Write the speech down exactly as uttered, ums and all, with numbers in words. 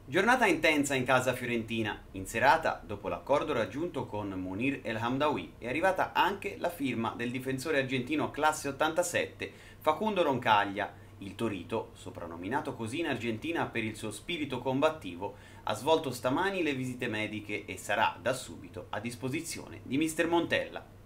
Giornata intensa in casa fiorentina. In serata, dopo l'accordo raggiunto con Munir El Hamdaoui, è arrivata anche la firma del difensore argentino classe ottantasette Facundo Roncaglia. Il Torito, soprannominato così in Argentina per il suo spirito combattivo, ha svolto stamani le visite mediche e sarà da subito a disposizione di mister Montella.